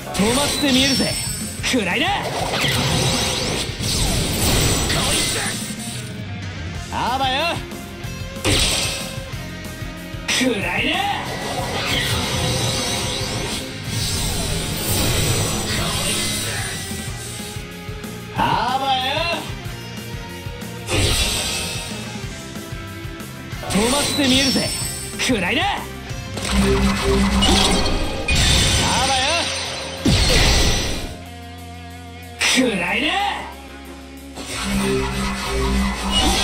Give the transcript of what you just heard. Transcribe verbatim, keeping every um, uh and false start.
止まってみるぜ。くらいな。あばよ。くらいな。あばよ。止まってみるぜ。くらいな。あばよ。くらいな。